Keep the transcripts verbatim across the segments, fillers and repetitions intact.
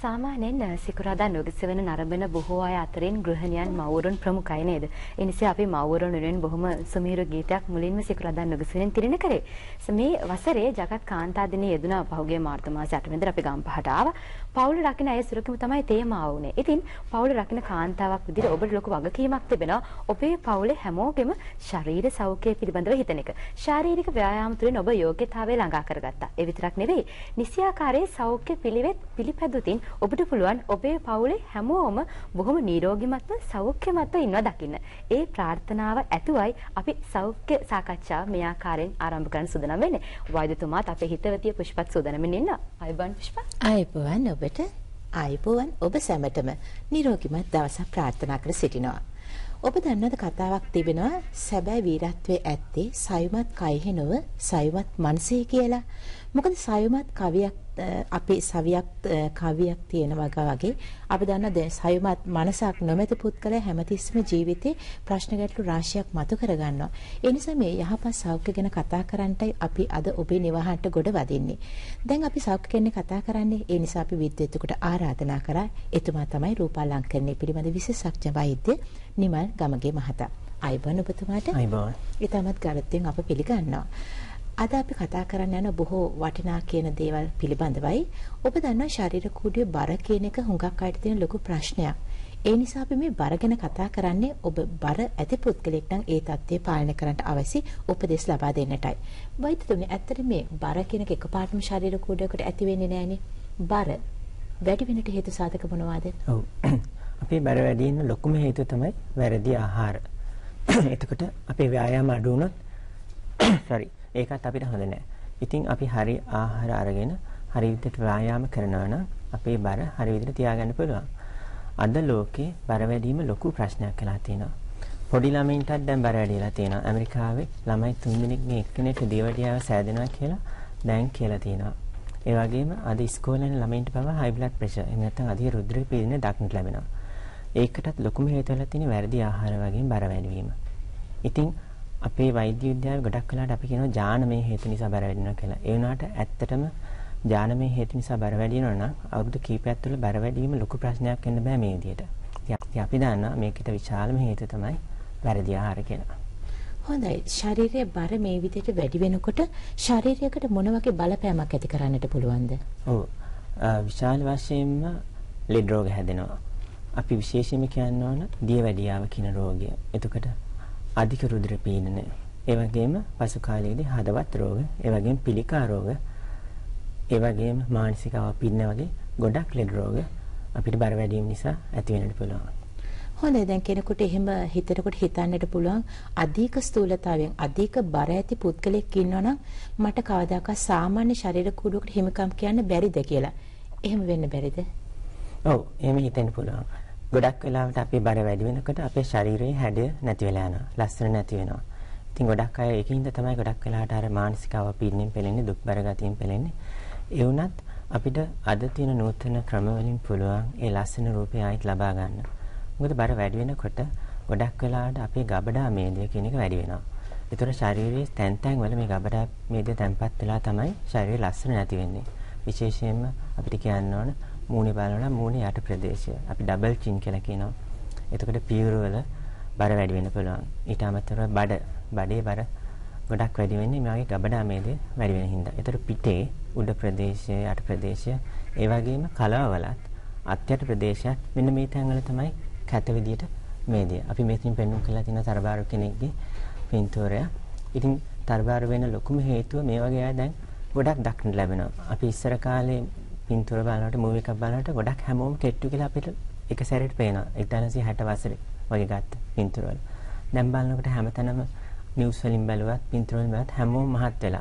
සාමාන්‍යයෙන් සිකුරාදා නුගසෙවන නරඹන බොහෝ අය අතරින් ගෘහණියන් මව්වරුන් ප්‍රමුඛයි නේද? ඒ නිසා අපි මව්වරුන් වෙනුවෙන් බොහොම සුමිහිර ගීතයක් මුලින්ම සිකුරාදා නුගසෙවනෙන් තිරෙන කරේ. මේ වසරේ ජගත් කාන්තා දිනයේ යෙදුන පහුගිය මාර්තු මාසයේ අට වෙනිදා අපි ගම්පහට ආවා. පවුල රකින්න අය සුරකිමු තමයි තේමාව වුණේ. ඉතින් පවුල රකින්න කාන්තාවක් විදිහට ඔබට ලොකු වගකීමක් තිබෙනවා. ඔබේ පවුලේ හැමෝගෙම ශරීර සෞඛ්‍යය පිළිබඳව හිතන එක. ශාරීරික ව්‍යායාම තුළින් ඔබ යෝග්‍යතාවය ළඟා කරගත්තා. ඒ විතරක් නෙවෙයි. නිසියාකාරයේ සෞඛ්‍ය පිළිවෙත් පිළිපැදුතින් ඔබට පුළුවන් ඔබේ පවුලේ හැමෝම බොහොම නිරෝගීමත්ව සෞඛ්‍යමත්ව ඉන්නවා දකින්න. ඒ ප්‍රාර්ථනාව ඇතුවයි අපි සෞඛ්‍ය සාකච්ඡාව මේ ආකාරයෙන් ආරම්භ කරන්න සූදානම් වෙන්නේ. වෛද්‍යතුමාත් අපේ හිතවතිය පුෂ්පත් සූදානම්ින් ඉන්න. ආයුබෝවන් පුෂ්ප. ආයුබෝවන් ඔබට. ආයුබෝවන් ඔබ සැමටම නිරෝගීමත් දවසක් ප්‍රාර්ථනා කර සිටිනවා. ඔබ දන්නවද කතාවක් තිබෙනවා සැබෑ වීරත්වයේ ඇත්තේ සයුමත් කයෙහි නොව සයුමත් මනසේ කියලා. මොකද සයුමත් කවියක් අපේ සවියක් කවියක් තියෙනවා වගේ අපි දන්නා දැන් සයුමත් මනසක් නොමැති පුද්ගලයා හැමතිස්සෙම ජීවිතේ ප්‍රශ්න ගැටලු රාශියක් මතු කරගන්නවා. ඒ නිසා මේ යහපත් සෞඛ්‍ය ගැන කතා කරන්නටයි අපි අද ඔබේ නිවහනට ගොඩ වදින්නේ. දැන් අපි සෞඛ්‍ය ගැන කතා කරන්නේ ඒ නිසා අපි විද්‍යාවේතුකට ආරාධනා කරා. එතුමා තමයි රූපාලංකරණය පිළිබඳ විශේෂඥ වෛද්‍ය නිමල් ගමගේ මහතා. ආයුබෝවන් ඔබතුමාට. ආයුබෝවන්. ඊටමත් ගෞරවයෙන් අප පිළිගන්නවා. අද අපි කතා කරන්න යන බොහෝ වටිනා කියන දේවල් පිළිබඳවයි. ඔබ දන්නා ශරීර කූඩුවේ බර කියන එක හුඟක් අයට තියෙන ලොකු ප්‍රශ්නයක්. ඒ නිසා අපි මේ බර ගැන කතා කරන්නේ ඔබ බර ඇති පුද්ගලෙක් නම් ඒ தත්ත්වය පාලනය කරන්නට අවශ්‍ය උපදෙස් ලබා දෙන්නටයි. වෛද්‍යතුමනි ඇත්තට මේ බර කියන එක එකපාරටම ශරීර කූඩුවකට ඇති වෙන්නේ නැහනේ. බර වැඩි වෙනට හේතු සාධක මොනවාද? ඔව්. අපේ බර වැඩි වෙන ලොකුම හේතුව තමයි වැරදි ආහාර. එතකොට අපේ ව්‍යායාම අඩු වුණොත් sorry ඒකත් අපිට හොඳ නැහැ. ඉතින් අපි හරි ආහාර අරගෙන හරි විදිහට ව්‍යායාම කරනවා නම් අපේ බර හරි විදිහට තියාගන්න පුළුවන්. අද ලෝකේ බර වැඩිම ලොකු ප්‍රශ්නයක් වෙලා තියෙනවා. පොඩි ළමයින්ටත් දැන් බර වැඩි වෙලා තියෙනවා. ඇමරිකාවේ ළමයි තුන් දෙනෙක්ගේ එක්කෙනෙක් දියවැඩියාව සෑදෙනවා කියලා දැන් කියලා තියෙනවා. ඒ වගේම අද ඉස්කෝලේ යන ළමයින්ට පවා high blood pressure එහෙම නැත්නම් අධික රුධිර පීඩනය දක්නට ලැබෙනවා. ඒකටත් ලොකුම හේතුව වෙලා තියෙන්නේ වැරදි ආහාර වගේම බර වැඩි වීම. ඉතින් අපේ වෛද්‍ය විද්‍යාවේ ගොඩක් වෙලාවට අපි කියනවා ජානමය හේතු නිසා බර වැඩි වෙනවා කියලා. ඒ වුණාට ඇත්තටම ජානමය හේතු නිසා බර වැඩි වෙනවා නම් අවුරුදු කිහිපයක් තුළ බර වැඩි වීම ලොකු ප්‍රශ්නයක් වෙන්න බෑ මේ විදිහට. ඉතින් අපි දන්නවා මේකට විශාලම හේතුව තමයි වැරදි ආහාර කියලා. හොඳයි. ශාරීරික බර මේ විදිහට වැඩි වෙනකොට ශරීරයකට මොන වගේ බලපෑමක් ඇති කරන්නට පුළුවන්ද? ඔව්. විශාල වශයෙන්ම ලෙඩ රෝග හැදෙනවා. අපි විශේෂයෙන්ම කියන්න ඕන දියවැඩියාව කියන රෝගය. එතකොට අධික රුධිර පීඩනය. ඒ වගේම පසු කාලයේදී හදවත් රෝග, ඒ වගේම පිළිකා රෝග, ඒ වගේම මානසික අවපීඩන වගේ ගොඩක් ලෙඩ රෝග අපිට බර වැඩි වීම නිසා ඇති වෙන්නට පුළුවන්. හොඳයි. දැන් කෙනෙකුට එහෙම හිතනකොට හිතන්නට පුළුවන් අධික ස්ථූලතාවයෙන් අධික බර ඇති පුද්ගලෙක් ඉන්නවනම් මට කවදාකවත් සාමාන්‍ය ශරීර කුඩුවකට හිමිකම් කියන්න බැරිද කියලා. එහෙම වෙන්න බැරිද? ඔව්, එහෙම හිතෙන්න පුළුවන්. ගොඩක් වෙලාවට අපේ බර වැඩි වෙනකොට අපේ ශරීරයේ හැඩය නැති වෙලා යනවා. ලස්සන නැති වෙනවා. ඉතින් ගොඩක් අය ඒකින්ද තමයි ගොඩක් වෙලාවට අර මානසික අවපීඩනයෙන් පෙළෙන්නේ, දුක් බර ගතියෙන් පෙළෙන්නේ. ඒ වුණත් අපිට අද තියෙන නූතන ක්‍රම වලින් පුළුවන් ඒ ලස්සන රූපය ආයිත් ලබා ගන්න. මොකද බර වැඩි වෙනකොට ගොඩක් වෙලාවට අපේ ගබඩා මේදය කියන එක වැඩි වෙනවා. ඒතර ශරීරයේ තැන් තැන් වල මේ ගබඩා මේදය තැන්පත් වෙලා තමයි ශරීරය ලස්සන නැති වෙන්නේ. විශේෂයෙන්ම අපිට කියන්න ඕන මූණේ බලනවා මූණේ යට ප්‍රදේශය. අපි ඩබල් චින් කියලා කියනවා. එතකොට පියුර වල බර වැඩි වෙන්න පුළුවන්. ඊට අමතරව බඩ බඩේ බර ගොඩක් වැඩි වෙන්නේ මේ වගේ ගබඩා මේදය වැඩි වෙන හින්දා. ඒතර පිටේ උඩ ප්‍රදේශය යට ප්‍රදේශය ඒ වගේම කලවවලත් අත්යට ප්‍රදේශයත් මෙන්න මේ තැන් වල තමයි කැත විදියට මේදය. අපි මෙතනින් පෙන්වන්න කියලා තියෙන තරබාරු කෙනෙක්ගේ පින්තූරය. ඉතින් තරබාරු වෙන ලොකුම හේතුව මේ වගේ අය දැන් ගොඩක් දක්නට ලැබෙනවා. අපි ඉස්සර කාලේ පින්තූර බලනකොට මූවි එකක් බලනකොට ගොඩක් හැමෝම කෙට්ටු කියලා අපිට එක සැරේට පේනවා. එක්දාසය හැට වසරේ වගේ ගත්ත පින්තූර වල. දැන් බලනකොට හැමතැනම නිවුස් වලින් බැලුවත් පින්තූර වලින් බැලුවත් හැමෝම මහත් වෙලා.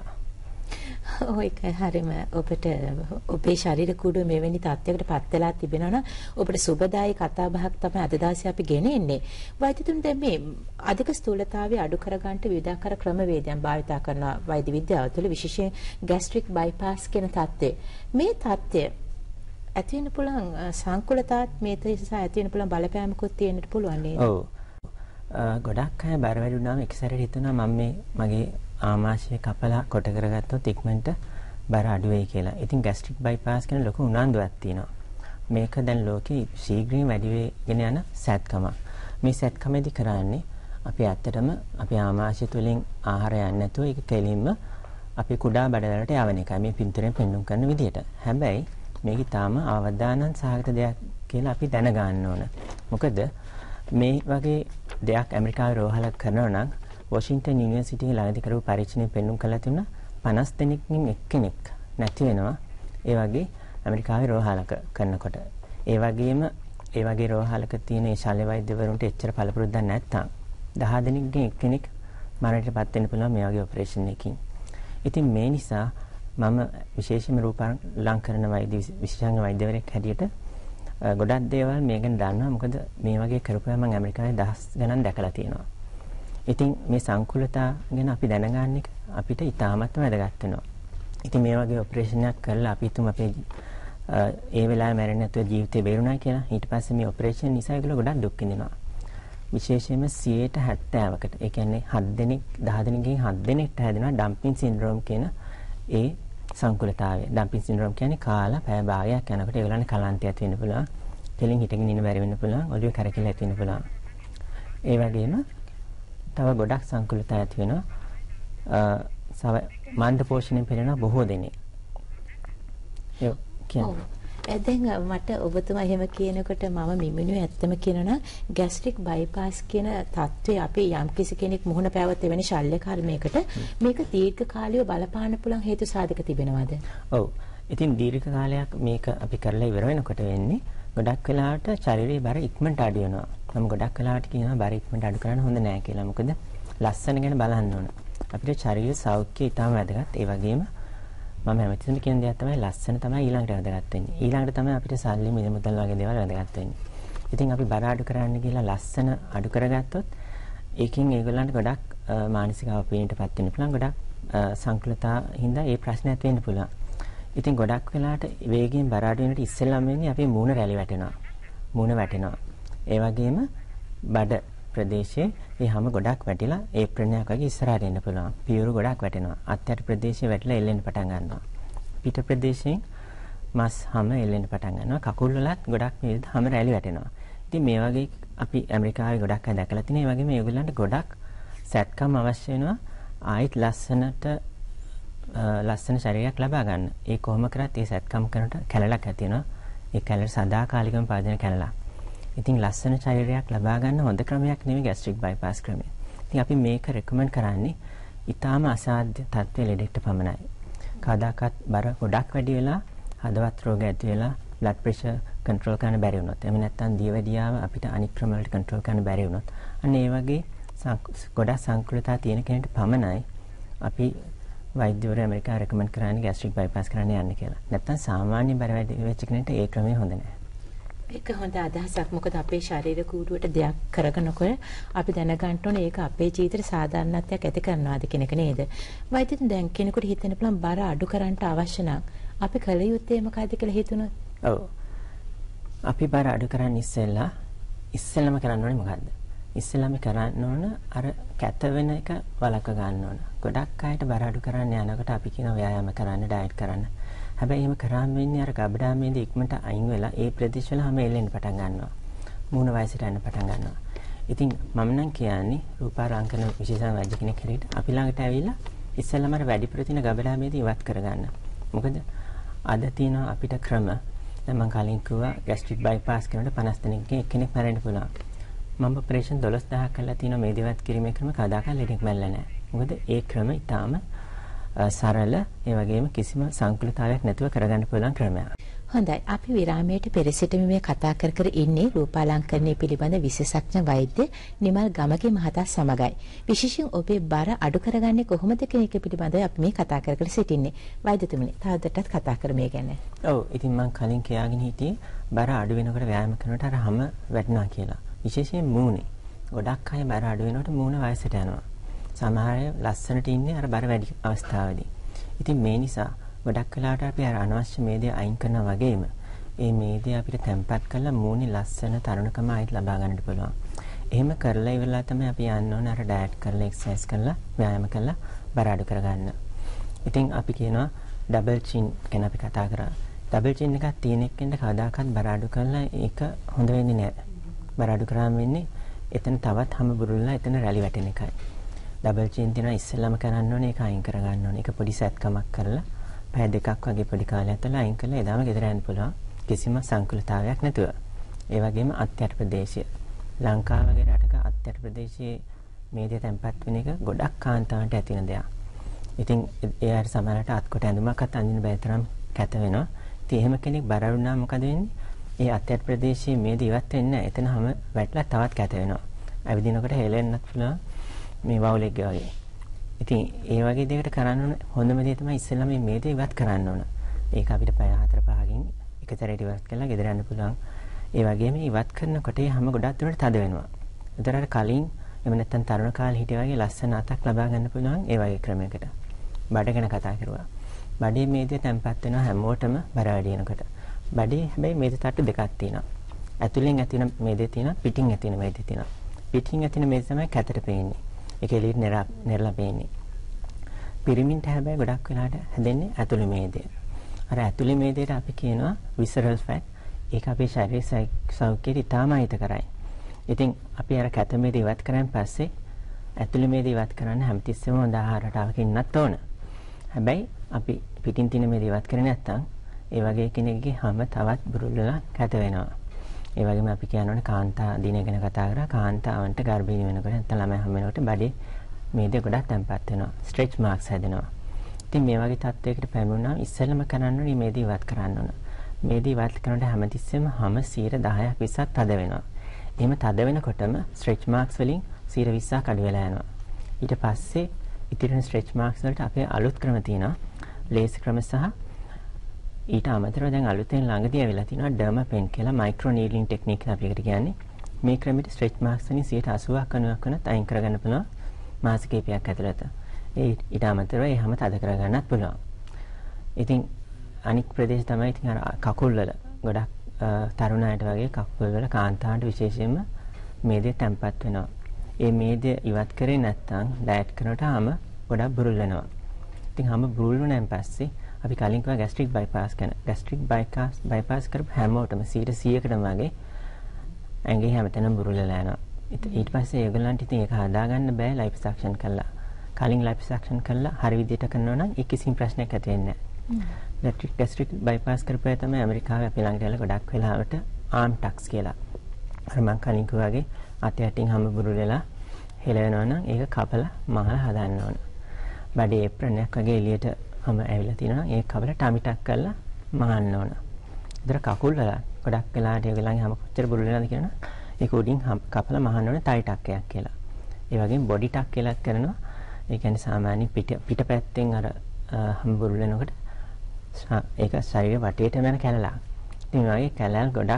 ඔය එක හරියම ඔබට ඔබේ ශරීර කුඩුව මෙවැනි තත්යකට පත් වෙලා තිබෙනවා නම් ඔබට සුබදායි කතා බහක් තමයි අද දවසේ අපි ගෙනෙන්නේ. වෛද්‍යතුන් දැන් මේ අධික ස්ථූලතාවය අඩු කරගන්නට විවිධාකාර ක්‍රමවේදයන් භාවිතා කරන වෛද්‍ය විද්‍යාව තුළ විශේෂයෙන් ગેස්ට්‍රික් බයිපාස් කියන තත්ත්වය. මේ තත්ත්වය ඇති වෙන්න පුළුවන් සංකුලතාවත් මේ තේස ඇති වෙන්න පුළුවන් බලපෑමකුත් තියෙන්නට පුළුවන් නේද? ඔව්. ගොඩක් අය බර වැඩි වුණාම එක සැරේට හිතනවා මම මේ මගේ ආමාශය කපලා කොට කරගත්තොත් ඉක්මනට බර අඩු වෙයි කියලා. ඉතින් ગેස්ට්‍රික් බයිපාස් කියන ලොකු උනන්දුවක් තියෙනවා. මේක දැන් ලෝකේ ශීඝ්‍රයෙන් වැඩි වෙගෙන යන සැත්කමක්. මේ සැත්කමේදී කරන්නේ අපි ඇත්තටම අපි ආමාශය තුලින් ආහාරය යන්නේ නැතුව ඒක කෙලින්ම අපි කුඩා බඩවලට යවන එකයි මේ පින්තූරයෙන් පෙන්වුම් කරන විදිහට. හැබැයි මේක තාම අවදානන් සහගත දෙයක් කියලා අපි දැනගන්න ඕන. මොකද මේ වගේ දෙයක් ඇමරිකාවේ රෝහලක් කරනවා නම් වොෂින්ටන් යුනිවර්සිටියේ ළඟදී කරපු පරීක්ෂණයෙන් පෙන්වුම් කළා තිබුණා පනස් දෙනෙක්ගෙන් එක්කෙනෙක් නැති වෙනවා. ඒ වගේ ඇමරිකාවේ රෝහලක කරනකොට. ඒ වගේම ඒ වගේ රෝහලක තියෙන මේ ශල්‍ය වෛද්‍යවරුන්ට එච්චර පළපුරුද්දක් නැත්තම් දහ දෙනෙක්ගෙන් එක්කෙනෙක් මරණයටපත් වෙන්න පුළුවන් මේ වගේ ඔපරේෂන් එකකින්. ඉතින් මේ නිසා මම විශේෂයෙන්ම රූපාලංකරණ වෛද්‍ය විශේෂඥ වෛද්‍යවරයෙක් හැටියට ගොඩක් දේවල් මේ ගැන දන්නවා. මොකද මේ වගේ කරපුවා මම ඇමරිකාවේ දහස් ගණන් දැකලා තියෙනවා. ඉතින් මේ සංකුලතා ගැන අපි දැනගන්න එක අපිට ඉතාමත්ම වැදගත් වෙනවා. ඉතින් මේ වගේ ඔපරේෂන් එකක් කරලා අපි තුම අපේ ඒ වෙලාවේ මැරෙන්නේ නැතුව ජීවිතේ බේරුණා කියලා. ඊට පස්සේ මේ ඔපරේෂන් නිසා ඒගොල්ලෝ ගොඩක් දුක් විඳිනවා. විශේෂයෙන්ම සියයට හැත්තෑවකට ඒ කියන්නේ හත් දෙනෙක් දහ දෙනෙක්ගෙන් හත් දෙනෙක්ට හැදෙනවා ඩම්පින් සින්ඩ්‍රෝම් කියන ඒ සංකුලතාවය. ඩම්පින් සින්ඩ්‍රෝම් කියන්නේ කාලා පැය භාගයක් යනකොට ඒගොල්ලන්ට කලන්තය ඇති වෙන්න පුළුවන්. කෙලින් හිටගෙන ඉන්න බැරි වෙන්න පුළුවන්. ඔළුවේ කැරකිලා ඇති වෙන්න පුළුවන්. ඒ වගේම තව ගොඩක් සංකුලතා ඇති වෙනවා. මන්ද පෝෂණයෙන් පෙළෙන බොහෝ දෙනෙක්. ඒ කියන්නේ දැන් මට ඔබතුමා එහෙම කියනකොට මම මිමිනුවේ ඇත්තම කියනවා ગેස්ට්‍රික් බයිපාස් කියන තත්ත්වය අපි යම් කිසි කෙනෙක් මුහුණ පැවත වෙන ශල්‍ය කර්මයකට මේක දීර්ඝ කාලීව බලපාන්න පුළුවන් හේතු සාධක තිබෙනවද? ඔව්. ඉතින් දීර්ඝ කාලයක් මේක අපි කරලා ඉවර වෙනකොට වෙන්නේ ගොඩක් වෙලාවට ශරීරයේ බර ඉක්මනට අඩු වෙනවා. මම ගොඩක් වෙලාවට කියනවා බර ඉක්මනට අඩු කරන්න හොඳ නෑ කියලා. මොකද ලස්සන ගැන බලන්න ඕන. අපිට ශරීර සෞඛ්‍යය ඉතාම වැදගත්. ඒ වගේම මම හැමතිස්සෙම කියන දේ තමයි ලස්සන තමයි ඊළඟට වැදගත් වෙන්නේ. ඊළඟට තමයි අපිට සල්ලි මිල මුදල් වගේ දේවල් වැදගත් වෙන්නේ. ඉතින් අපි බර අඩු කරන්න කියලා ලස්සන අඩු කරගත්තොත් ඒකෙන් ඒගොල්ලන්ට ගොඩක් මානසික අවපීඩනයටපත් වෙන්න පුළුවන්. ගොඩක් සංකලතා හින්දා ඒ ප්‍රශ්නات වෙන්න පුළුවන්. ඉතින් ගොඩක් වෙලාවට වේගයෙන් බර අඩු වෙනට ඉස්සෙල්ලාම වෙන්නේ අපි මූණ රැලි වැටෙනවා. මූණ වැටෙනවා. ඒ වගේම බඩ ප්‍රදේශයේ මේ හැම ගොඩක් වැටිලා ඒ ප්‍රණයක් වගේ ඉස්සරහට එන්න පුළුවන්. පියවරු ගොඩක් වැටෙනවා. අත්යට ප්‍රදේශයේ වැටිලා එල්ලෙන්න පටන් ගන්නවා. පිට ප්‍රදේශයෙන් මස් හැම එල්ලෙන්න පටන් ගන්නවා. කකුල් වලත් ගොඩක් මේ විදිහට හැම රැලි වැටෙනවා. ඉතින් මේ වගේ අපි ඇමරිකාවේ ගොඩක් අය දැකලා තියෙනවා. ඒ වගේම ඒගොල්ලන්ට ගොඩක් සැත්කම් අවශ්‍ය වෙනවා. ආයිත් ලස්සනට ලස්සන ශරීරයක් ලබා ගන්න. ඒ කොහොම කරත් ඒ සැත්කම් කරනට කැලලක් ඇති වෙනවා. ඒ කැලල සදාකාලිකව පවතින කැලලක්. ඉතින් ලස්සන ශරීරයක් ලබා ගන්න හොඳ ක්‍රමයක් නෙවෙයි ગેස්ට්‍රික් බයිපාස් ක්‍රමය. ඉතින් අපි මේක රෙකමන්ඩ් කරන්නේ ඊටාම අසාධ්‍ය තත්ත්වයේ ලෙඩෙක්ට පමණයි. කවදාකවත් බර ගොඩක් වැඩි වෙලා හදවත් රෝග ඇති වෙලා බ්ලඩ් ප්‍රෙෂර් කන්ට්‍රෝල් කරන්න බැරි වුණොත් එහෙම නැත්නම් දියවැඩියාව අපිට අනික් ක්‍රම වලට කන්ට්‍රෝල් කරන්න බැරි වුණොත් අන්න ඒ වගේ ගොඩක් සංකෘතතා තියෙන කෙනෙක්ට පමණයි අපි වෛද්‍යවරු ඇමරිකාවේ රෙකමන්ඩ් කරන්නේ ગેස්ට්‍රික් බයිපාස් කරන්න යන්න කියලා. නැත්නම් සාමාන්‍ය බර වැඩි වෙච්ච කෙනෙක්ට ඒ ක්‍රමය හොඳ නැහැ. ඒක හොඳ අදහසක්. මොකද අපේ ශරීර කූඩුවට දෙයක් කරගෙනකොට අපි දැනගන්න ඕනේ ඒක අපේ ජීවිතේ සාධාරණත්වයක් ඇති කරනවාද කියන එක නේද? වෛද්‍යතුන් දැන් කෙනෙකුට හිතෙන්න පුළුවන් බර අඩු කරන්න අවශ්‍ය නම් අපි කල යුත්තේ මොකක්ද කියලා හිතුණොත්? ඔව්. අපි බර අඩු කරන්න ඉස්සෙල්ලා ඉස්සෙල්ලාම කරන්න ඕනේ මොකද්ද? ඉස්සෙල්ලාම කරන්න ඕන අර කැත වෙන එක වළක්ව ගන්න ඕන. ගොඩක් අයට බර අඩු කරන්න යනකොට අපි කියනවා ව්‍යායාම කරන්න, ඩයට් කරන්න. හැබැයි එහෙම කරාම වෙන්නේ අර ගබඩාමේදී ඉක්මනට අයින් වෙලා ඒ ප්‍රදේශවල හැම එල්ලෙන්න පටන් ගන්නවා. මූණ වයසට යන්න පටන් ගන්නවා. ඉතින් මම නම් කියන්නේ රූපාරංකන විශේෂම වෛද්‍ය කෙනෙක් හැටියට අපි ළඟට ඇවිල්ලා ඉස්සෙල්ලාම අර වැඩිපුර තියෙන ගබඩාමේදී ඉවත් කරගන්න. මොකද අද තියෙන අපිට ක්‍රම දැන් මම කලින් කිව්වා ગેස්ට්‍රික් බයිපාස් කරනකොට පනස් දෙනෙක්ගෙන් එක්කෙනෙක් මැරෙන්න පුළුවන්. මම ඔපරේෂන් දොළොස් දහසක් කරලා තියෙන මේ දේවත් කිරීමේ ක්‍රම කදාකල් ලෙඩෙක් මැරෙලා නැහැ. මොකද ඒ ක්‍රම ඊටාම සරල ඒ වගේම කිසිම සංකලතාවයක් නැතුව කරගන්න පුළුවන් ක්‍රමයක්. හොඳයි. අපි විරාමයට පෙර සිටම මේ කතා කර කර ඉන්නේ රූපාලංකරණය පිළිබඳ විශේෂඥ වෛද්‍ය නිමල් ගමගේ මහතා සමගයි. විශේෂයෙන් ඔබේ බර අඩු කරගන්නේ කොහොමද කියන එක පිළිබඳව අපි මේ කතා කර කර සිටින්නේ. වෛද්‍යතුමනි, තවදුරටත් කතා කරමු මේ ගැන. ඔව්. ඉතින් මම කලින් කියාගෙන හිටියේ බර අඩු වෙනකොට ව්‍යායාම කරනකොට අර හැම වැටෙනවා කියලා. විශේෂයෙන් මූණේ. ගොඩක් අය බර අඩු වෙනකොට මූණ වයසට යනවා. සමහර අය ලස්සනට ඉන්නේ අර බර වැඩි අවස්ථාවේදී. ඉතින් මේ නිසා ගොඩක් වෙලාවට අපි අර අනවශ්‍ය මේදේ අයින් කරනවා වගේම ඒ මේදේ අපිට තැම්පත් කරලා මූණේ ලස්සන තරුණකම ආයෙත් ලබා ගන්නට පුළුවන්. එහෙම කරලා ඉවරලා තමයි අපි යන්න ඕන අර ඩයට් කරලා එක්සර්සයිස් කරලා ව්‍යායාම කරලා බර අඩු කරගන්න. ඉතින් අපි කියනවා ඩබල් චින් ගැන අපි කතා කරා. ඩබල් චින් එකක් තියෙන එක්කෙන්ට කවදාකවත් බර අඩු කරලා ඒක හොඳ වෙන්නේ නැහැ. බර අඩු කරාම වෙන්නේ එතන තවත් හැම බුරුල්ලා එතන රැලි වැටෙන එකයි. ඩබල් චින් තියෙනවා ඉස්සෙල්ලාම කරන්න ඕනේ ඒක අයින් කර ගන්න ඕනේ. ඒක පොඩි සැත්කමක් කරලා පැය දෙකක් වගේ පොඩි කාලයක් තුළ අයින් කරලා එදාම ගෙදර යන්න පුළුවන්. කිසිම සංකුලතාවයක් නැතුව. ඒ වගේම අත්යට ප්‍රදේශය. ලංකාව වගේ රටක අත්යට ප්‍රදේශයේ මේදේ තැම්පත් වෙන එක ගොඩක් කාන්තාවන්ට ඇති වෙන දෙයක්. ඉතින් ඒ අර සමහරට අත්කොට ඇඳුමක්වත් අඳින්න බැරි තරම් කැත වෙනවා. ඉතින් එහෙම කෙනෙක් බර වුණා මොකද වෙන්නේ? ඒ අත්යට ප්‍රදේශයේ මේද ඉවත් වෙන්නේ නැහැ. එතන හැම වැටලා තවත් කැත වෙනවා. ඇවිදිනකොට හෙලෙන්නත් පුළුවන් මේ වවුලෙක් වගේ. ඉතින් ඒ වගේ දෙයකට කරන්න ඕන හොඳම දේ තමයි ඉස්සෙල්ලා මේ මේද ඉවත් කරන්න ඕන. ඒක අපිට පැය හතර පහකින් එකතරට ඉවත් කරලා ගෙදර යන්න පුළුවන්. ඒ වගේම ඉවත් කරනකොට හැම ගොඩක් දුරට තද වෙනවා. ඒතර අර කලින් එහෙම නැත්නම් තරුණ කාලේ හිටිය වගේ ලස්සන අතක් ලබා ගන්න පුළුවන් ඒ වගේ ක්‍රමයකට. බඩ ගැන කතා කරුවා. බඩේ මේදේ තැම්පත් වෙනවා හැමෝටම බර වැඩි වෙනකොට. බඩේ හැබැයි මේද තට්ටු දෙකක් තියෙනවා. ඇතුලෙන් ඇතින මේදේ තියෙනවා, පිටින් ඇතින මේදේ තියෙනවා. පිටින් ඇතින මේද තමයි කැතට පේන්නේ. ඒක එළියට නෙරා නෙරලා පේන්නේ. පිරමින්ට හැබැයි ගොඩක් වෙලාට හැදෙන්නේ ඇතුළේ මේදේ. අර ඇතුළේ මේදේට අපි කියනවා visceral fat. ඒක අපේ ශරීර සෞඛ්‍යයට ඉතාම අහිතකරයි. ඉතින් අපි අර කැත මේද ඉවත් කරන් පස්සේ ඇතුළේ මේද ඉවත් කරන්න හැමතිස්සෙම හොඳ ආහාර රටාවක ඉන්නත් ඕන. හැබැයි අපි පිටින් තියෙන මේද ඉවත් කරේ නැත්නම් ඒ වගේ කෙනෙක්ගේ හැම තවත් බුරුල්ලලා කැත වෙනවා. ඒ වගේම අපි කියනවනේ කාන්තා දින ගැන කතා කරා කාන්තාවන්ට ගර්භිණී වෙනකොට නැත්නම් ළමයි හැම වෙනකොට බඩේ මේද ගොඩක් තැම්පත් වෙනවා. ස්ට්‍රෙච් මාක්ස් හැදෙනවා. ඉතින් මේ වගේ තත්යකට පැමිණුණාම ඉස්සෙල්ලම කරන්න ඕනේ මේද ඉවත් කරන්න ඕන. මේද ඉවත් කරනකොට හැමතිස්සෙම හැම සියයට දහයක් විස්සක් තද වෙනවා. එහෙම තද වෙනකොටම ස්ට්‍රෙච් මාක්ස් වලින් සියයට විස්සක් අඩු වෙලා යනවා. ඊට පස්සේ ඉතිරින ස්ට්‍රෙච් මාක්ස් වලට අපේ අලුත් ක්‍රම තියෙනවා. ලේසර් ක්‍රම සහ ඊට අමතරව දැන් අලුතෙන් ළඟදී ඇවිල්ලා තිනවා ඩර්මා පෙන් කියලා මයික්‍රෝ නීඩලින් ටෙක්නික් අපි එකට කියන්නේ. මේ ක්‍රමෙට ස්ට්‍රෙච් මාක්ස් වලින් සියයට අසූවක් අනූවක් වෙනත් අයින් කරගන්න පුළුවන් මාස කිහිපයක් ඇතුළත. ඒ ඊට අමතරව ඒ හැම තද කරගන්නත් පුළුවන්. ඉතින් අනික් ප්‍රදේශ තමයි ඉතින් අර කකුල් වල ගොඩක් තරුණ අයට වගේ කකුල් වල කාන්තාවන්ට විශේෂයෙන්ම මේදේ තැම්පත් වෙනවා. ඒ මේදේ ඉවත් කරේ නැත්නම් ඩයට් කරනකොට හැම ගොඩක් බුරුල් වෙනවා. ඉතින් හැම බුරුල් වුණාන් පස්සේ අපි කලින් කිව්වා ગેස්ට්‍රික් බයිපාස් කරන. ગેස්ට්‍රික් බයිපාස් බයිපාස් කරපු හැමෝටම සියයට සීයකටම වගේ ඇඟේ හැමතැනම බුරුල් වෙලා යනවා. ඊට පස්සේ ඒගොල්ලන්ට ඉතින් ඒක හදාගන්න බෑ ලයිපොසක්ෂන් කළා. කලින් ලයිපොසක්ෂන් කළා හරි විදිහට කරනවා නම් ඒ කිසිම ප්‍රශ්නයක් ඇති වෙන්නේ නැහැ. ગેස්ට්‍රික් බයිපාස් කරපුවා තමයි ඇමරිකාවේ අපි ළඟට ඇවිල්ලා ගොඩක් වෙලාවට ආම් ටක්ස් කියලා. අර මම කලින් කිව්වා වගේ අත යටින් හැම බුරුල් වෙලා හෙල වෙනවා නම් ඒක කපලා මහලා හදන්න ඕන. බඩේ ඒප්‍රණයක් වගේ එළියට හැම ඇවිල්ලා තිනවා ඒ කබල ටමිටක් කරලා මහන්න ඕන. ඒතර කකුල් වල ගොඩක් වෙලාවට ඒගොල්ලන්ගේ හැම කොච්චර බුරුල් වෙනවද කියනවා. ඒක උඩින් කපලා මහන්න ඕන තයි ටක්කයක් කියලා. ඒ වගේම බොඩි ටක් කියලාත් කරනවා. ඒ කියන්නේ සාමාන්‍ය පිට පිටපැත්තෙන් අර හැම බුරුල් වෙනකොට ඒක ශරීර වටේට යන කැලලක්. ඉතින් මේ වගේ කැලල් ගොඩක්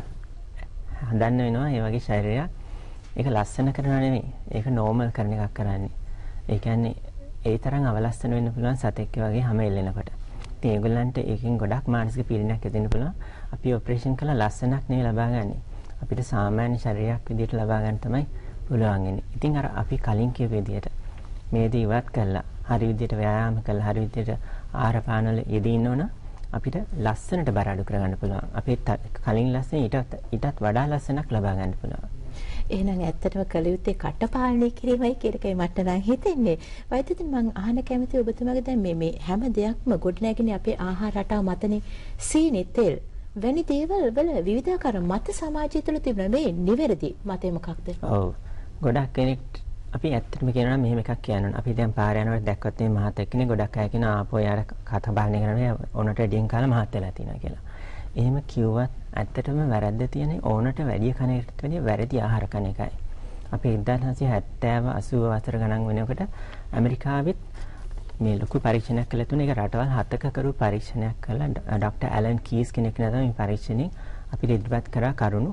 හදන්න වෙනවා. ඒ වගේ ශරීරයක් ඒක ලස්සන කරනවා නෙමෙයි. ඒක නෝමල් කරන එකක් කරන්නේ. ඒ කියන්නේ ඒ තරම් අවලස්සන වෙන්න පුළුවන් සතෙක් වගේ හැම එල්ලෙනකොට. ඉතින් ඒගොල්ලන්ට ඒකෙන් ගොඩක් මානසික පීඩනයක් ඇති වෙන්න පුළුවන්. අපි ඔපරේෂන් කළා ලස්සනක් නෙවෙයි ලබා ගන්නෙ. අපිට සාමාන්‍ය ශරීරයක් විදිහට ලබා ගන්න තමයි පුළුවන් වෙන්නේ. ඉතින් අර අපි කලින් කියපු විදිහට මේද ඉවත් කළා, හරි විදිහට ව්‍යායාම කළා, හරි විදිහට ආහාර පාන වල යෙදී ඉන්නවනම් අපිට ලස්සනට බර අඩු කරගන්න පුළුවන්. අපේ කලින් ලස්සන ඊටත් ඊටත් වඩා ලස්සනක් ලබා ගන්න පුළුවන්. එහෙනම් ඇත්තටම කළ යුත්තේ කටපාලනය කිරීමයි කියලා එකයි මට නම් හිතෙන්නේ. වෛද්‍යතුන් මම අහන්න කැමතියි ඔබතුමාගේ දැන් මේ මේ හැම දෙයක්ම ගොඩනැගෙන අපේ ආහාර රටාව මතනේ සීනි තෙල් වැනි දේවල් වල විවිධාකාර මත සමාජය තුළ තිබෙන මේ නිවැරදි මතය මොකක්ද? ඔව්. ගොඩක් කෙනෙක් අපි ඇත්තටම කියනවා මෙහෙම එකක් කියනවා. අපි දැන් පාරේ යනකොට දැක්කොත් මේ මහත් එක්කනේ ගොඩක් අය කියනවා ආපෝ යාර කතා බහනේ කරන්නේ ඕනට ඩින් කාලා මහත් වෙලා තියෙනවා කියලා. එහෙම කිව්වත් ඇත්තටම වැරද්ද තියෙන්නේ ඕනට වැඩි කන එකට වැඩිය වැරදි ආහාර කන එකයි. අපි එක්දාස් නවසිය හැත්තෑව අසූව වසර ගණන් වෙනකොට ඇමරිකාවෙත් මේ ලොකු පරීක්ෂණයක් කළා තුනේ. ඒක රටවල් හතක කරු පරීක්ෂණයක් කළා. ડોક્ટર ඇලන් කීස් කෙනෙක් නේද මේ පරීක්ෂණයෙන් අපිට ඉදිරිපත් කරා කරුණු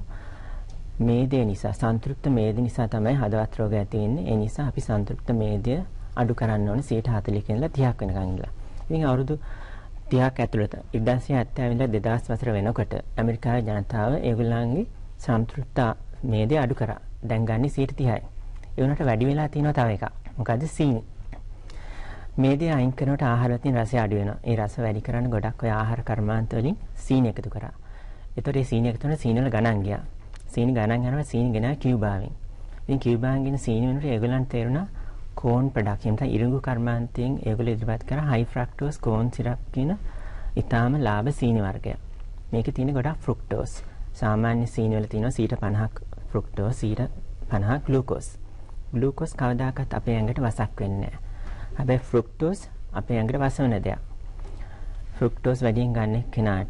මේදේ නිසා සන්තෘප්ත මේද නිසා තමයි හදවත් රෝග ඇති වෙන්නේ. ඒ නිසා අපි සන්තෘප්ත මේදය අඩු කරන්න ඕනේ සියයට හතළිහක ඉඳලා තිහක් වෙනකන් ඉඳලා. ඉතින් අවුරුදු තිහක් ඇතුළත එක්දාස් නවසිය හැත්තෑව ඉඳලා දෙදාස් වසර වෙනකොට ඇමරිකාවේ ජනතාව ඒගොල්ලන්ගේ සන්තෘප්ත මේදය අඩු කරා. දැන් ගන්නේ සියයට තිහයි. ඒ උනට වැඩි වෙලා තියෙනවා තව එකක්. මොකද සීනි. මේදේ අයින් කරනකොට ආහාර වලින් රසය අඩු වෙනවා. ඒ රස වැඩි කරන්න ගොඩක් ඔය ආහාර කර්මාන්ත වලින් සීනි එකතු කරා. ඒතකොට මේ සීනි එකතු කරන සීනි වල ගණන් ගියා. සීනි ගණන් යනවා සීනි ගෙනා කියුබාවෙන්. ඉතින් කියුබාවෙන් ගෙන සීනි වෙනකොට ඒගොල්ලන්ට තේරුණා කෝන් ප්‍රොඩක්ෂන් තමයි ඉරිඟු කර්මාන්තයෙන් ඒගොල්ලෝ ඉදිරිපත් කරා හයි ෆ්‍රක්ටෝස් කෝන් සිරප් කියන ඊටාම ලාභ සීනි වර්ගයක්. මේකේ තියෙන ගොඩක් ෆ්‍රුක්ටෝස්. සාමාන්‍ය සීනි වල තියෙනවා සීට පනහක් ෆ්‍රුක්ටෝස් සීට පනහක් ග්ලූකෝස්. ග්ලූකෝස් කවදාකවත් අපේ ඇඟට වසක් වෙන්නේ නැහැ. හැබැයි ෆ්‍රුක්ටෝස් අපේ ඇඟට වසවන දෙයක්. ෆ්‍රුක්ටෝස් වැඩියෙන් ගන්න කෙනාට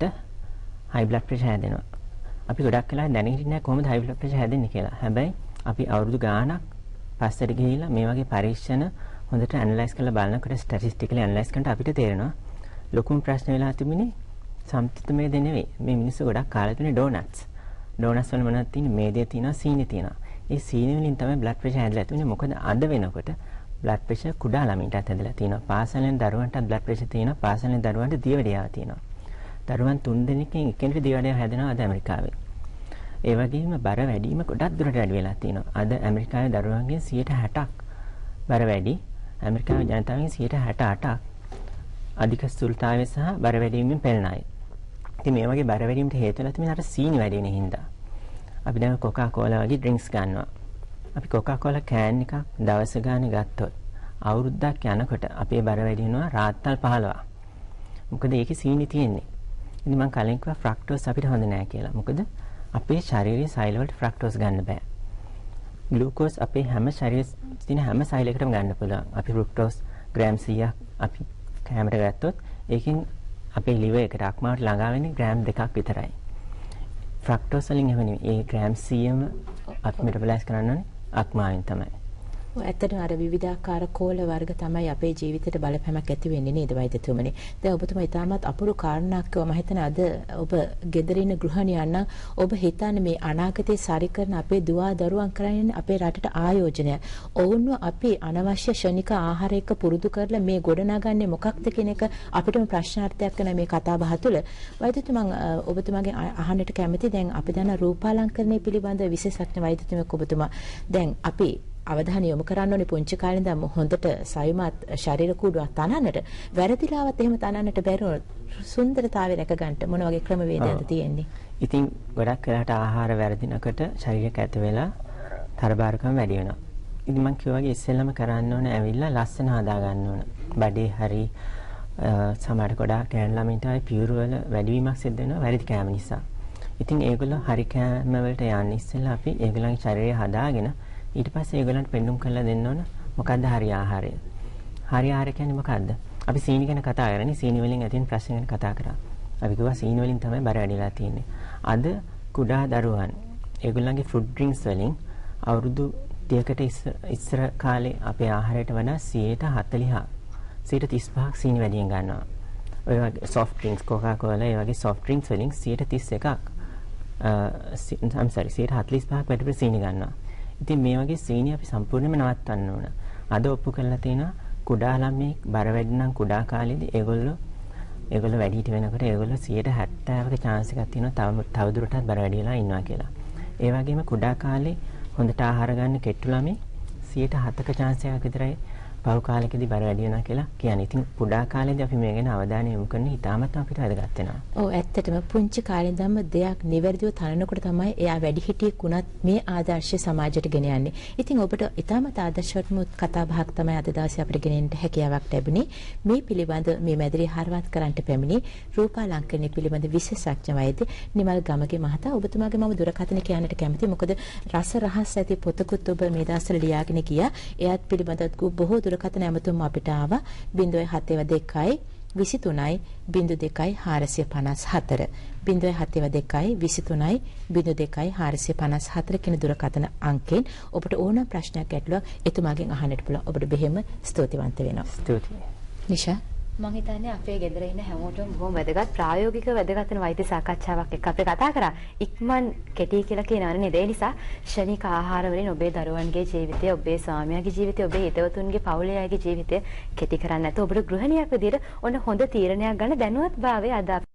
හයි බ්ලඩ් ප්‍රෙෂර් හැදෙනවා. අපි ගොඩක් වෙලා දැනගෙන ඉන්නේ කොහොමද හයි බ්ලඩ් ප්‍රෙෂර් හැදෙන්නේ කියලා. හැබැයි අපි අවුරුදු ගාණක් පස්සට ගිහිල්ලා මේ වගේ පරීක්ෂණ හොඳට ඇනලයිස් කරලා බලනකොට ස්ටැටිස්ටිකලි ඇනලයිස් කරනකොට අපිට තේරෙනවා ලොකුම ප්‍රශ්න වෙලා තිබුණේ සම්පූර්ණ මේදේ නෙවෙයි. මේ මිනිස්සු ගොඩක් කාලා තියෙන ඩෝනට්ස්. ඩෝනට්ස් වල මොනවද තියෙන්නේ? මේදේ තියෙනවා, සීනි තියෙනවා. ඒ සීනි වලින් තමයි බ්ලඩ් ප්‍රෙෂර් හැදලා තියෙන්නේ. මොකද අද වෙනකොට බ්ලඩ් ප්‍රෙෂර් කුඩා ළමයින්ටත් හැදලා තියෙනවා. පාසලෙන් දරුවන්ටත් බ්ලඩ් ප්‍රෙෂර් තියෙනවා. පාසලෙන් දරුවන්ට දියවැඩියාව තියෙනවා. දරුවන් තුන් දෙනෙක්ගෙන් එක්කෙනෙකුට දියවැඩියාව හැදෙනවා අද ඇමරිකාවේ. ඒ වගේම බර වැඩිම ගොඩක් දුරට වැඩි වෙලා තියෙනවා. අද ඇමරිකාවේ දරුවන්ගෙන් සියයට හැටක් බර වැඩි. ඇමරිකාවේ ජනතාවගෙන් සියයට හැට අටක් අධික සුළුතාවය සහ බර වැඩිවීමෙන් පෙළෙන අය. ඉතින් මේ වගේ බර වැඩිවීමට හේතු වෙලා තියෙන අර සීනි වැඩි වෙන හින්දා. අපි දැන් කොකා කෝලා වගේ ඩ්‍රින්ක්ස් ගන්නවා. අපි කොකා කෝලා කෑන් එකක් දවස ගානේ ගත්තොත් අවුරුද්දක් යනකොට අපේ බර වැඩි වෙනවා රාත්තල් පහළොව. මොකද ඒකේ සීනි තියෙන්නේ. ඉතින් මම කලින් කිව්වා ෆ්‍රක්ටෝස් අපිට හොඳ නෑ කියලා. මොකද අපේ ශරීරයේ සෛල වලට ෆ්‍රක්ටෝස් ගන්න බෑ. ග්ලූකෝස් අපේ හැම ශරීරයේ තියෙන හැම සෛලයකටම ගන්න පුළුවන්. අපි ෆ්‍රක්ටෝස් ග්‍රෑම් සීයක් අපි කැමරට ගත්තොත් ඒකෙන් අපේ liver එකට අක්මාවට ළඟා වෙන්නේ ග්‍රෑම් දෙකක් විතරයි. ෆ්‍රක්ටෝස් වලින් එහෙම නෙවෙයි. ඒ ග්‍රෑම් සීයම අපි මෙටබලයිස් කරන්න ඕනේ අක්මාවෙන් තමයි. ඔය ඇත්තටම අර විවිධාකාර කෝල වර්ග තමයි අපේ ජීවිතේට බලපෑමක් ඇති වෙන්නේ නේද වෛද්‍යතුමනි. දැන් ඔබතුමා ඊටමත් අපුරු කාරණාවක් කිව්වා. මම හිතන්නේ අද ඔබ ගෙදර ඉන්න ගෘහණියන් නම් ඔබ හිතන්නේ මේ අනාගතේ සරි කරන අපේ දුවා දරුවන් කරන්නේ අපේ රටට ආයෝජනය. ඔවුන්ව අපි අනවශ්‍ය ශනික ආහාරයක පුරුදු කරලා මේ ගොඩනගන්නේ මොකක්ද කියන එක අපිටම ප්‍රශ්නාර්ථයක් වෙන මේ කතා බහ තුළ. වෛද්‍යතුමන් ඔබතුමාගෙන් අහන්නට කැමති දැන් අපි දන්න රූපාලංකරණය පිළිබඳ විශේෂඥ වෛද්‍යතුමෙක් ඔබතුමා. දැන් අපි අවධානය යොමු කරන්න ඕනේ පුංචි කාලේ ඉඳන් හොඳට සයුමත් ශරීර කූඩුවක් තනන්නට වැරදිලාවත් එහෙම තනන්නට බැරුව සුන්දරතාවය රැක ගන්නට මොන වගේ ක්‍රමවේදයක්ද තියෙන්නේ? ඉතින් ගොඩක් වෙලාට ආහාර වැරදිනකොට ශරීරයක් ඇත වෙලා තරබාරකම වැඩි වෙනවා. ඉතින් මම කිව්වා වගේ ඉස්සෙල්ලම කරන්න ඕනේ ඇවිල්ලා ලස්සන හදා ගන්න ඕන. බඩේ හරි සමහර ගොඩාක් කෑන් ළමින්ට ආයි පියුර වල වැඩිවීමක් සිද්ධ වෙනවා වැරදි කෑම නිසා. ඉතින් ඒගොල්ලෝ හරි කෑම වලට යන්නේ ඉස්සෙල්ලා අපි ඒගොල්ලන්ගේ ශරීරය හදාගෙන ඊට පස්සේ ඒගොල්ලන්ට පෙන්눔 කරලා දෙන්න ඕන මොකද්ද හරි ආහාරය. හරි ආහාර කියන්නේ මොකද්ද? අපි සීනි ගැන කතා කරන්නේ සීනි වලින් ඇතිවෙන ප්‍රශ්න ගැන කතා කරා. අපි කිව්වා සීනි වලින් තමයි බර වැඩිලා තියෙන්නේ. අද කුඩා දරුවන් ඒගොල්ලන්ගේ ෆෘඩ් ඩ්‍රින්ක්ස් වලින් අවුරුදු තිහකට ඉස්සර කාලේ අපේ ආහාරයට වඩා සියයට හතළිහක් සියයට තිස්පහක් සීනි වැඩියෙන් ගන්නවා. ඔය වගේ සොෆ්ට් ඩ්‍රින්ක්ස් කොකා කෝලා ඒ වගේ සොෆ්ට් ඩ්‍රින්ක්ස් වලින් සියයට තිස් එකක් I'm sorry සියයට හතළිස් පහක් වැඩිපුර සීනි ගන්නවා. ඉතින් මේ වගේ සීනි අපි සම්පූර්ණයෙන්ම නවත්තන්න ඕන. අද ඔප්පු කරලා තියෙනවා කුඩා ළමයි බර වැඩි නම් කුඩා කාලේදී ඒගොල්ලෝ ඒගොල්ලෝ වැඩි හිට වෙනකොට ඒගොල්ලෝ සියයට හැත්තෑවක chance එකක් තියෙනවා තව තවදුරටත් බර වැඩි වෙලා ඉන්නවා කියලා. ඒ වගේම කුඩා කාලේ හොඳට ආහාර ගන්න කෙට්ටු ළමයි සියයට හතක chance එකක් විතරයි පහු කාලෙකදී බර වැඩි වෙනවා කියලා කියන්නේ. ඉතින් කුඩා කාලේදී අපි මේ ගැන අවධානය යොමු කරන ඉතාමත් අපිට වැදගත් වෙනවා. ඔව් ඇත්තටම පුංචි කාලේ ඉඳන්ම දෙයක් නිවැරදිව තනනකොට තමයි එයා වැඩිහිටියෙක් වුණත් මේ ආදර්ශය සමාජයට ගෙන යන්නේ. ඉතින් ඔබට ඉතාමත් ආදර්ශවත්ම කතා බහක් තමයි අද දවසේ අපිට ගෙනෙන්නට හැකියාවක් ලැබුණේ. මේ පිළිබඳ මේ මැදිරිය හරවත් කරන්නට පැමිණි රූපාලංකරණය පිළිබඳ විශේෂඥ වෛද්‍ය නිමල් ගමගේ මහතා. ඔබතුමාගේ මම දුරකථන කියන්නට කැමතියි. මොකද රස රහස් ඇති පොතකුත් ඔබ මේ දවස්වල ලියාගෙන ගියා. එයත් පිළිබඳව බොහෝ දුරකථන ඇමතුම් අපිට ආවා. ज़ीरो सात දෙකයි විසි තුනයි ज़ीरो දෙකයි හාරසිය පනස් හතර ज़ीरो सात දෙකයි විසි තුනයි ज़ीरो දෙකයි හාරසිය පනස් හතර කියන දුරකථන අංකයෙන් ඔබට ඕනම ප්‍රශ්නයක් ගැටලුවක් එතුමාගෙන් අහන්නට පුළුවන්. ඔබට බෙහෙම ස්තුතිවන්ත වෙනවා. ස්තුතියි. නිෂා මම හිතන්නේ අපේ ගෙදර ඉන්න හැමෝටම බොහොම වැදගත් ප්‍රායෝගික වැදගත් වෙන වෛද්‍ය සාකච්ඡාවක් එක්ක අපි කතා කරා. ඉක්මන් කෙටි කියලා කියනවනේ නේද? ඒ නිසා ශනික ආහාර වලින් ඔබේ දරුවන්ගේ ජීවිතය, ඔබේ ස්වාමියාගේ ජීවිතය, ඔබේ හිතවතුන්ගේ පවුලේ අයගේ ජීවිතය කෙටි කරන්නේ නැතුව ඔබට ගෘහණියක් විදියට ඔන්න හොඳ තීරණයක් ගන්න දැනුවත් භාවය අද